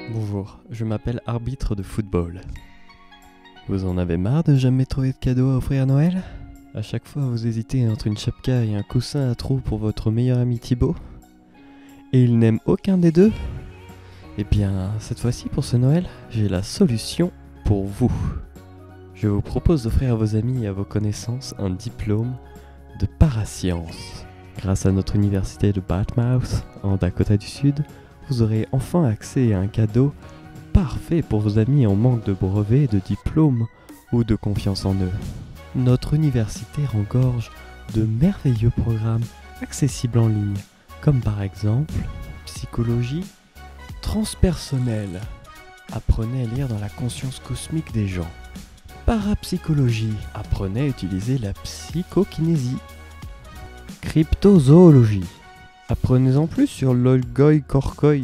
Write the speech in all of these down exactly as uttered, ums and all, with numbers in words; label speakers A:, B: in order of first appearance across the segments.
A: Bonjour, je m'appelle arbitre de football. Vous en avez marre de jamais trouver de cadeau à offrir à Noël? À chaque fois vous hésitez entre une chapka et un coussin à trous pour votre meilleur ami Thibaut? Et il n'aime aucun des deux? Eh bien, cette fois-ci pour ce Noël, j'ai la solution pour vous. Je vous propose d'offrir à vos amis et à vos connaissances un diplôme de parascience. Grâce à notre université de Dartmouth, en Dakota du Sud, vous aurez enfin accès à un cadeau parfait pour vos amis en manque de brevet, de diplôme ou de confiance en eux. Notre université regorge de merveilleux programmes accessibles en ligne, comme par exemple psychologie transpersonnelle. Apprenez à lire dans la conscience cosmique des gens. Parapsychologie. Apprenez à utiliser la psychokinésie. Cryptozoologie. Apprenez-en plus sur l'Olgoï Korkoï.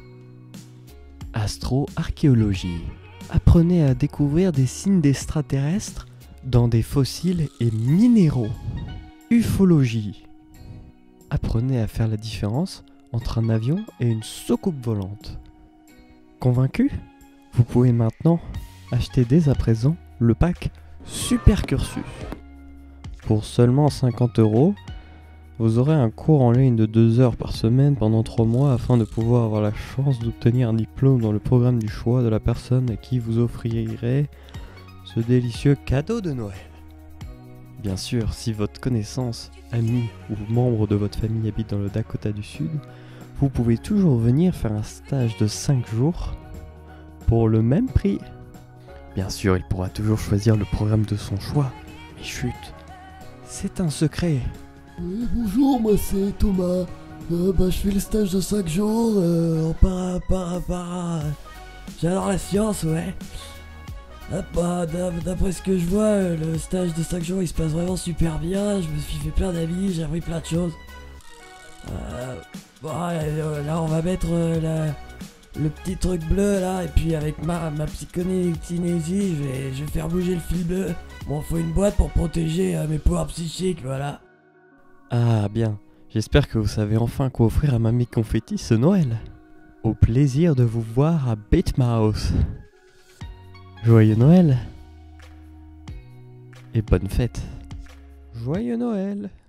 A: Astroarchéologie. Apprenez à découvrir des signes d'extraterrestres dans des fossiles et minéraux. Ufologie. Apprenez à faire la différence entre un avion et une soucoupe volante. Convaincu? Vous pouvez maintenant acheter dès à présent le pack Super Cursus. Pour seulement cinquante euros, vous aurez un cours en ligne de deux heures par semaine pendant trois mois afin de pouvoir avoir la chance d'obtenir un diplôme dans le programme du choix de la personne à qui vous offrirez ce délicieux cadeau de Noël. Bien sûr, si votre connaissance, ami ou membre de votre famille habite dans le Dakota du Sud, vous pouvez toujours venir faire un stage de cinq jours pour le même prix. Bien sûr, il pourra toujours choisir le programme de son choix, mais chut, c'est un secret.
B: Oui, bonjour, moi c'est Thomas. Euh, bah, je fais le stage de cinq jours euh, en para, para, para. J'adore la science, ouais. Ah, bah, d'après ce que je vois, euh, le stage de cinq jours il se passe vraiment super bien. Je me suis fait plein d'amis, j'ai appris plein de choses. Euh, bon, euh, là, on va mettre euh, la, le petit truc bleu là, et puis avec ma, ma psychokinésie, je vais, je vais faire bouger le fil bleu. Bon, faut une boîte pour protéger euh, mes pouvoirs psychiques, voilà.
A: Ah bien, j'espère que vous savez enfin quoi offrir à Mamie Confetti ce Noël. Au plaisir de vous voir à Dartmouth. Joyeux Noël et bonne fête. Joyeux Noël.